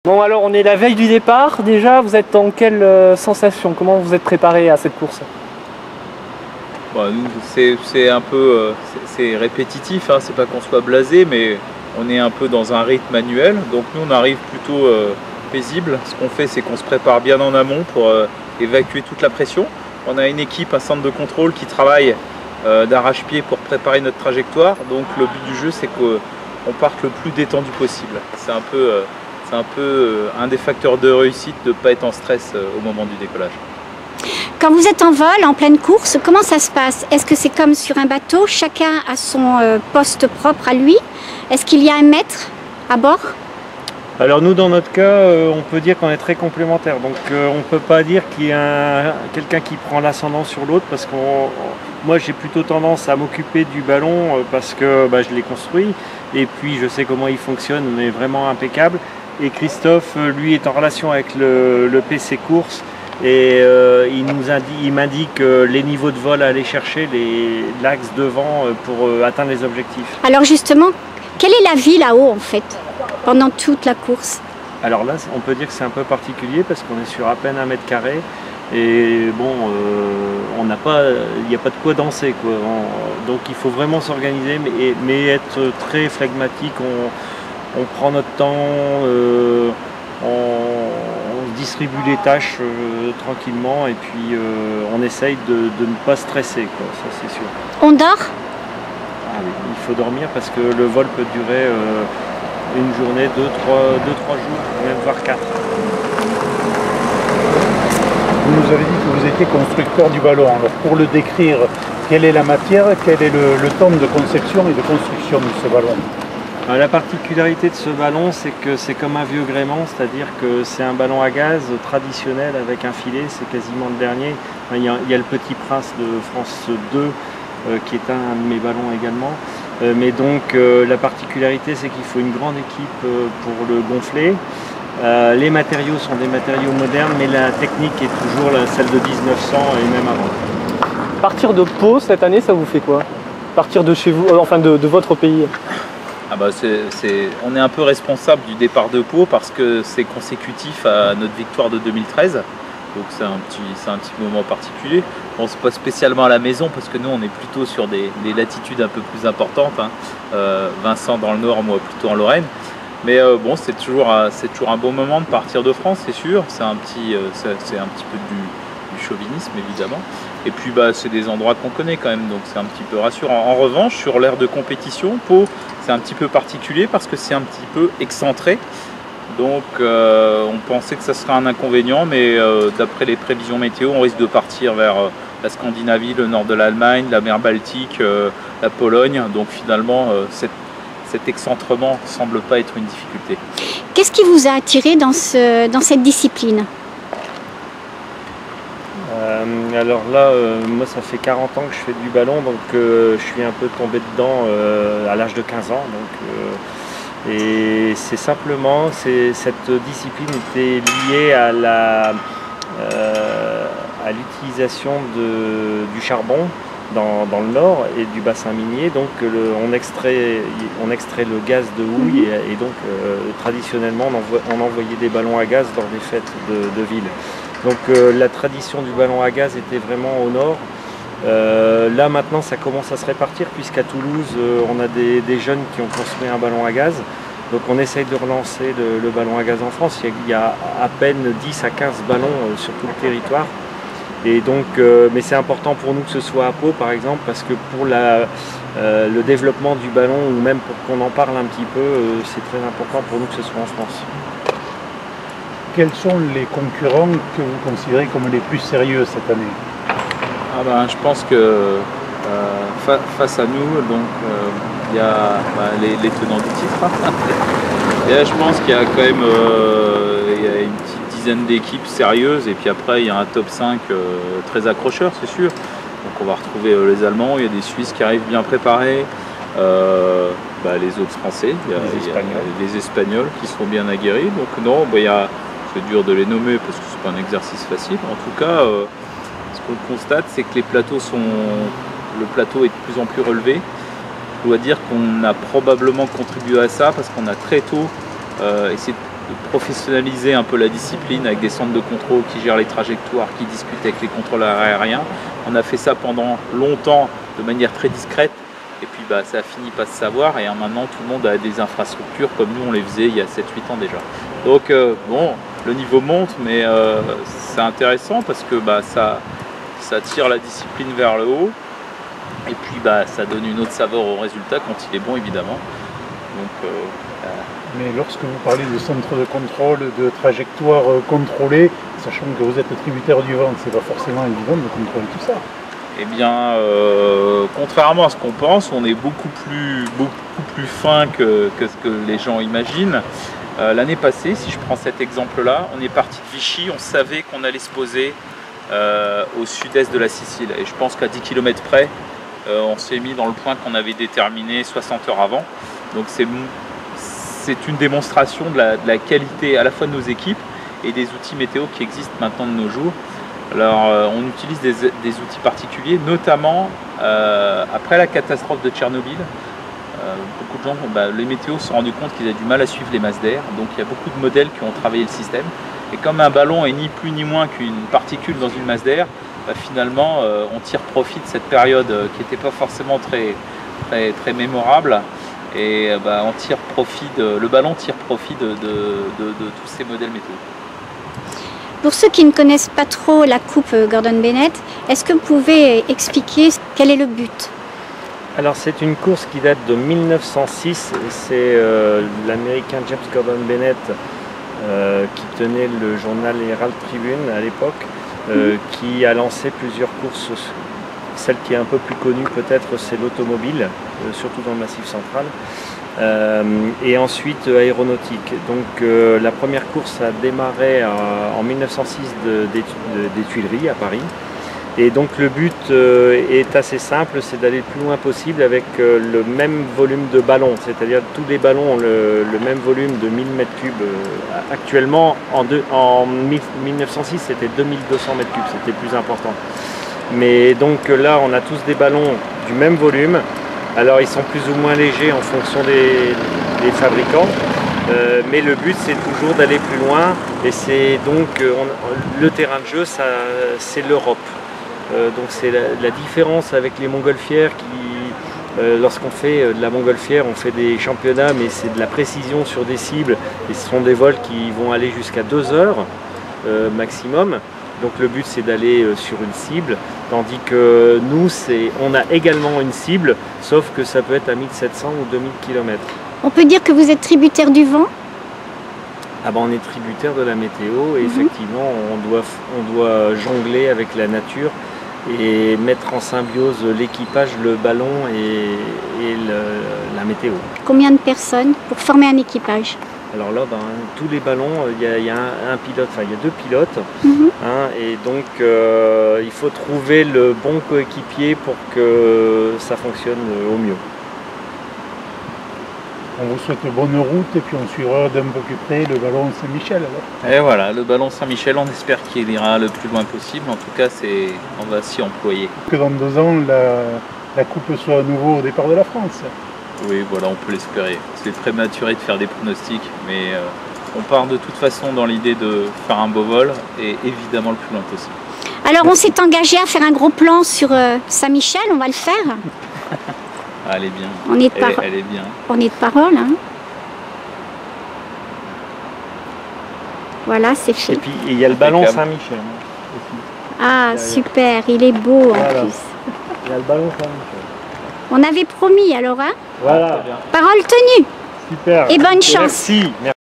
Bon alors on est la veille du départ, déjà vous êtes dans quelle sensation? Comment vous êtes préparé à cette course? Bon, nous, c'est un peu c'est répétitif, hein, c'est pas qu'on soit blasé, mais on est un peu dans un rythme manuel, donc nous on arrive plutôt paisible. Ce qu'on fait, c'est qu'on se prépare bien en amont pour évacuer toute la pression. On a une équipe, un centre de contrôle qui travaille d'arrache-pied pour préparer notre trajectoire, donc le but du jeu c'est qu'on parte le plus détendu possible. C'est un peu un des facteurs de réussite de ne pas être en stress au moment du décollage. Quand vous êtes en vol, en pleine course, comment ça se passe? Est-ce que c'est comme sur un bateau, chacun a son poste propre à lui? Est-ce qu'il y a un maître à bord? Alors nous, dans notre cas, on peut dire qu'on est très complémentaires. Donc on ne peut pas dire qu'il y a quelqu'un qui prend l'ascendant sur l'autre, parce que moi j'ai plutôt tendance à m'occuper du ballon parce que je l'ai construit et puis je sais comment il fonctionne, mais vraiment impeccable. Et Christophe, lui, est en relation avec le PC course et il m'indique les niveaux de vol à aller chercher, l'axe devant pour atteindre les objectifs. Alors justement, quelle est la vie là-haut en fait, pendant toute la course? Alors là, on peut dire que c'est un peu particulier parce qu'on est sur à peine 1 mètre carré et bon, il n'y a pas de quoi danser, quoi. Donc il faut vraiment s'organiser mais être très phlegmatique. On prend notre temps, on distribue les tâches tranquillement et puis on essaye de ne pas stresser, quoi, ça c'est sûr. On dort? Ah oui, il faut dormir parce que le vol peut durer une journée, 2-3 jours, même voire 4. Vous nous avez dit que vous étiez constructeur du ballon. Alors pour le décrire, quelle est la matière, quel est le temps de conception et de construction de ce ballon? La particularité de ce ballon, c'est que c'est comme un vieux gréement, c'est-à-dire que c'est un ballon à gaz traditionnel avec un filet, c'est quasiment le dernier. Il y a le Petit Prince de France 2 qui est un de mes ballons également. Mais donc la particularité, c'est qu'il faut une grande équipe pour le gonfler. Les matériaux sont des matériaux modernes, mais la technique est toujours celle de 1900 et même avant. Partir de Pau cette année, ça vous fait quoi? Partir de chez vous, enfin de votre pays? Ah bah on est un peu responsable du départ de Pau parce que c'est consécutif à notre victoire de 2013. Donc c'est un petit moment particulier. Bon, c'est pas spécialement à la maison parce que nous on est plutôt sur des latitudes un peu plus importantes, hein. Vincent dans le nord, moi plutôt en Lorraine. Mais bon, c'est toujours un bon moment de partir de France, c'est sûr. C'est un petit peu du chauvinisme évidemment. Et puis c'est des endroits qu'on connaît quand même, donc c'est un petit peu rassurant. En revanche, sur l'aire de compétition, Pau, c'est un petit peu particulier parce que c'est un petit peu excentré. Donc on pensait que ça serait un inconvénient, mais d'après les prévisions météo, on risque de partir vers la Scandinavie, le nord de l'Allemagne, la mer Baltique, la Pologne. Donc finalement, cet excentrement ne semble pas être une difficulté. Qu'est-ce qui vous a attiré dans cette discipline? Alors là, moi ça fait 40 ans que je fais du ballon, donc je suis un peu tombé dedans à l'âge de 15 ans. Donc, et c'est simplement, cette discipline était liée à l'utilisation du charbon dans le nord et du bassin minier. Donc on extrait le gaz de houille et donc traditionnellement on envoyait des ballons à gaz dans les fêtes de ville. Donc la tradition du ballon à gaz était vraiment au nord. Là maintenant ça commence à se répartir puisqu'à Toulouse on a des jeunes qui ont construit un ballon à gaz. Donc on essaye de relancer le ballon à gaz en France. Il y a à peine 10 à 15 ballons sur tout le territoire. Et donc, mais c'est important pour nous que ce soit à Pau par exemple parce que pour le développement du ballon ou même pour qu'on en parle un petit peu, c'est très important pour nous que ce soit en France. Quels sont les concurrents que vous considérez comme les plus sérieux cette année? Je pense que face à nous, donc il y a les tenants du titre. Et là, je pense qu'il y a quand même il y a une petite dizaine d'équipes sérieuses et puis après il y a un top 5 très accrocheur, c'est sûr. Donc on va retrouver les Allemands, il y a des Suisses qui arrivent bien préparés, les autres Français, il y a les Espagnols qui sont bien aguerris. Donc non, c'est dur de les nommer parce que c'est pas un exercice facile. En tout cas, ce qu'on constate, c'est que le plateau est de plus en plus relevé. Je dois dire qu'on a probablement contribué à ça parce qu'on a très tôt essayé professionnaliser un peu la discipline avec des centres de contrôle qui gèrent les trajectoires, qui discutent avec les contrôleurs aériens. On a fait ça pendant longtemps de manière très discrète et puis ça a fini par se savoir et maintenant tout le monde a des infrastructures comme nous on les faisait il y a 7-8 ans déjà. Donc bon, le niveau monte mais c'est intéressant parce que ça tire la discipline vers le haut et puis ça donne une autre saveur au résultat quand il est bon évidemment. Donc, mais lorsque vous parlez de centre de contrôle, de trajectoire contrôlée, sachant que vous êtes tributaire du vent, c'est pas forcément évident de contrôler tout ça. Eh bien, contrairement à ce qu'on pense, on est beaucoup plus fin que ce que les gens imaginent. L'année passée, si je prends cet exemple-là, on est parti de Vichy, on savait qu'on allait se poser au sud-est de la Sicile. Et je pense qu'à 10 km près, on s'est mis dans le point qu'on avait déterminé 60 heures avant. Donc c'est une démonstration de la qualité à la fois de nos équipes et des outils météo qui existent maintenant de nos jours. Alors on utilise des outils particuliers, notamment après la catastrophe de Tchernobyl. Beaucoup de gens, les météos se sont rendus compte qu'ils avaient du mal à suivre les masses d'air, donc il y a beaucoup de modèles qui ont travaillé le système. Et comme un ballon est ni plus ni moins qu'une particule dans une masse d'air, finalement on tire profit de cette période qui n'était pas forcément très mémorable. Et le ballon tire profit de tous ces modèles météo. Pour ceux qui ne connaissent pas trop la coupe Gordon Bennett, est-ce que vous pouvez expliquer quel est le but? Alors c'est une course qui date de 1906, c'est l'américain James Gordon Bennett qui tenait le journal Herald Tribune à l'époque, qui a lancé plusieurs courses. Celle qui est un peu plus connue peut-être c'est l'automobile, surtout dans le Massif central, et ensuite aéronautique. Donc la première course a démarré en 1906 des Tuileries à Paris. Et donc le but est assez simple, c'est d'aller le plus loin possible avec le même volume de ballons, c'est-à-dire tous les ballons ont le même volume de 1000 m3. Actuellement, en 1906, c'était 2200 m3, c'était plus important. Mais donc là, on a tous des ballons du même volume. Alors ils sont plus ou moins légers en fonction des fabricants. Mais le but c'est toujours d'aller plus loin. Et c'est donc le terrain de jeu, c'est l'Europe. Donc c'est la différence avec les montgolfières qui, lorsqu'on fait de la montgolfière, on fait des championnats, mais c'est de la précision sur des cibles. Et ce sont des vols qui vont aller jusqu'à 2 heures maximum. Donc le but c'est d'aller sur une cible, tandis que nous on a également une cible, sauf que ça peut être à 1700 ou 2000 km. On peut dire que vous êtes tributaire du vent? On est tributaire de la météo et effectivement on doit jongler avec la nature et mettre en symbiose l'équipage, le ballon et la météo. Combien de personnes pour former un équipage? Alors là, tous les ballons, il y a un pilote, enfin il y a 2 pilotes, et donc il faut trouver le bon coéquipier pour que ça fonctionne au mieux. On vous souhaite bonne route et puis on suivra d'un peu plus près le ballon Saint-Michel alors. Et voilà, le ballon Saint-Michel, on espère qu'il ira le plus loin possible, en tout cas on va s'y employer. Que dans 2 ans, la coupe soit à nouveau au départ de la France. Oui, voilà, on peut l'espérer. C'est prématuré de faire des pronostics, mais on part de toute façon dans l'idée de faire un beau vol et évidemment le plus loin possible. Alors on s'est engagé à faire un gros plan sur Saint-Michel, on va le faire. Elle est bien. Elle est bien. On est de parole. Hein. Voilà, c'est fait. Et puis il y a le ballon Saint-Michel. Ah, super, il est beau en plus. Il y a le ballon Saint-Michel. On avait promis alors, hein? Voilà. Parole tenue. Super. Et bonne chance. Merci.